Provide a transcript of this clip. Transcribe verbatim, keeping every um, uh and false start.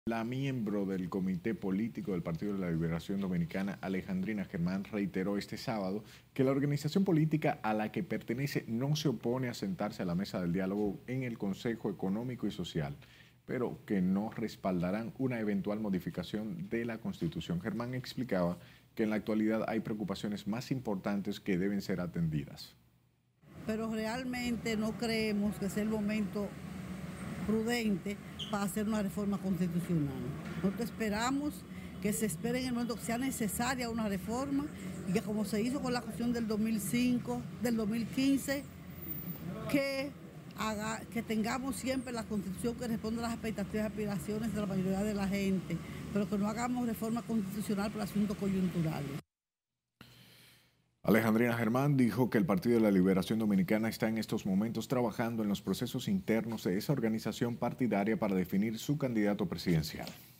La miembro del Comité Político del Partido de la Liberación Dominicana, Alejandrina Germán, reiteró este sábado que la organización política a la que pertenece no se opone a sentarse a la mesa del diálogo en el Consejo Económico y Social, pero que no respaldarán una eventual modificación de la Constitución. Germán explicaba que en la actualidad hay preocupaciones más importantes que deben ser atendidas. Pero realmente no creemos que sea el momento prudente para hacer una reforma constitucional. Nosotros esperamos que se espere en el momento que sea necesaria una reforma y que, como se hizo con la Constitución del dos mil cinco, del dos mil quince, que, haga, que tengamos siempre la Constitución que responda a las expectativas y aspiraciones de la mayoría de la gente, pero que no hagamos reforma constitucional por asuntos coyunturales. Alejandrina Germán dijo que el Partido de la Liberación Dominicana está en estos momentos trabajando en los procesos internos de esa organización partidaria para definir su candidato presidencial.